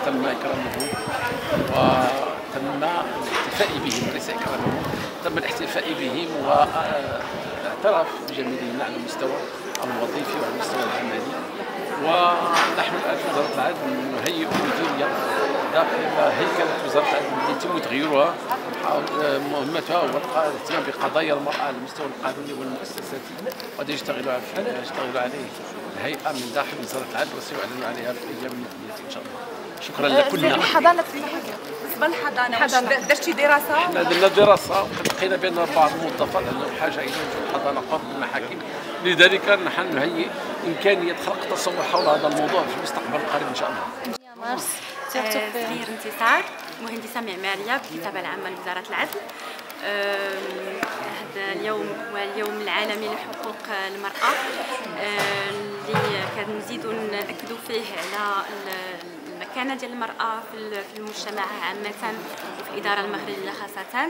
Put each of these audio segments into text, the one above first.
تم إكرامهم وتم الاحتفاء بهم، وليس إكرامهم، تم الاحتفاء بهم والاعتراف بجميلهم على المستوى الوظيفي وعلى المستوى العملي. ونحن الآن في وزارة العدل نهيئ مديرية داخل هيكلة وزارة العدل التي يتم تغييرها. مهمتها هو الاهتمام بقضايا المرأة على المستوى القانوني والمؤسساتي، وهذا يشتغل عليه الهيئة من داخل وزارة العدل، وسيعلن عليها في الأيام المقبلة إن شاء الله. شكرا لكم. حضانة بالنسبة للحضانة درتي دراسة؟ احنا درنا دراسة لقينا بأن بعض الموظفات عندهم حاجة إلى وجود حضانة قرب المحاكم، لذلك نحن نهيئ إمكانية خلق تصور حول هذا الموضوع في المستقبل القريب إن شاء الله. سمير انتصار، مهندسة معمارية بالكتابة العامة لوزارة العدل. هذا اليوم هو اليوم العالمي لحقوق المرأة، اللي كنزيدوا نأكدوا فيه على المكانة ديال المرأة في المجتمع عامة وفي الإدارة المغربية خاصة.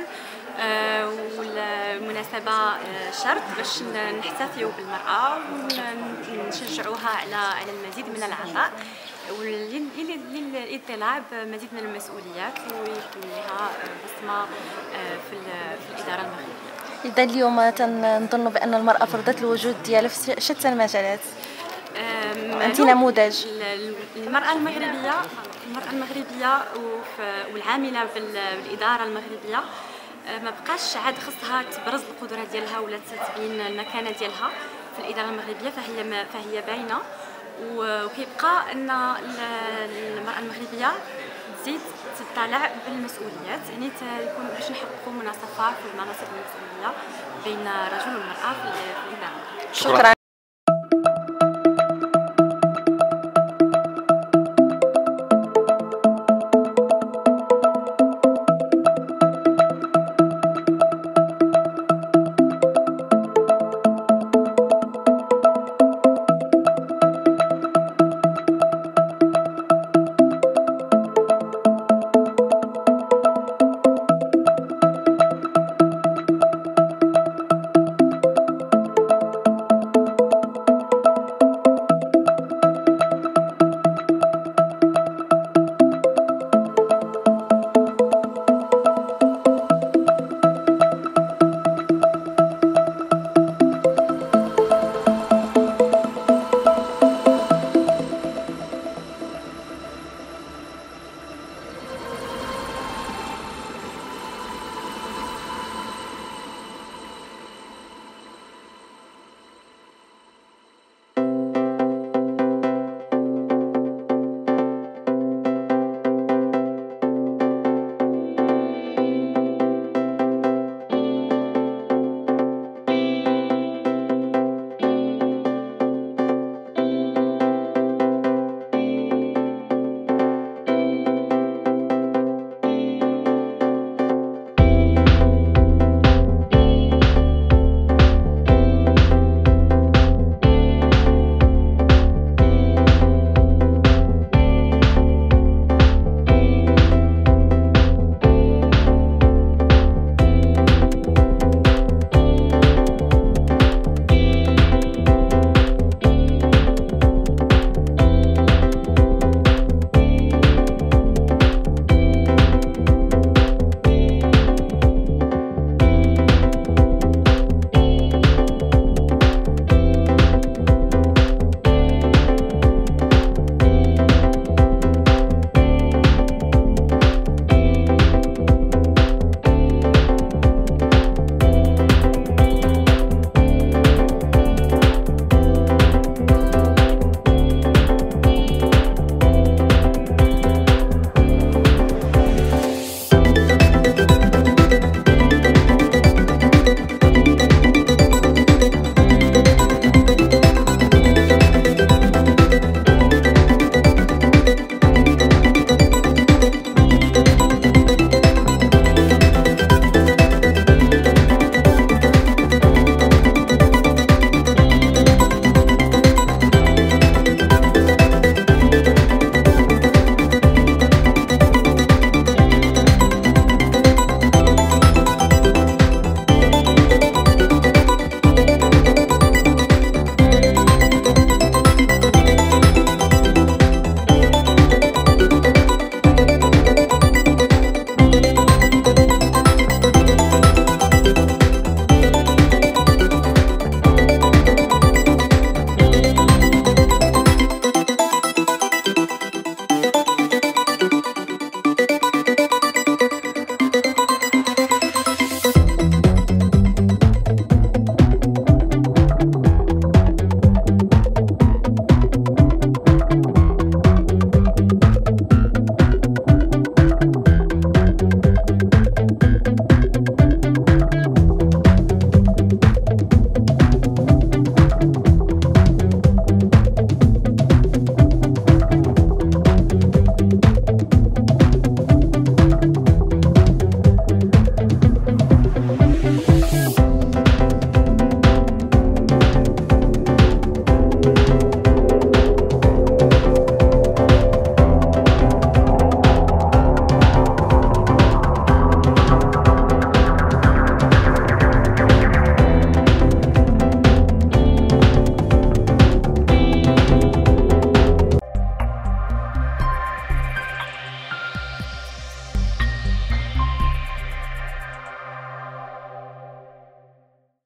والمناسبة شرط باش نحتفيوا بالمرأة ونشجعوها على المزيد من العطاء وللاطلاع بمزيد من المسؤوليات ويكون لها بصمة في الإدارة المغربية. إذا اليوم تنظن بأن المرأة فرضت الوجود ديالها في شتى المجالات. أنت نموذج. المرأة المغربية والعاملة في الإدارة المغربية ما بقاش عاد خصها تبرز القدرات ديالها ولا تبين المكانة ديالها في الإدارة المغربية، فهي باينة. وكيبقى أن المرأة المغربية تزيد تطلع بالمسؤوليات، يعني يكون باش نحققوا مناصفة في المناصب المسؤولية بين الرجل والمرأة في الإدارة. شكرا.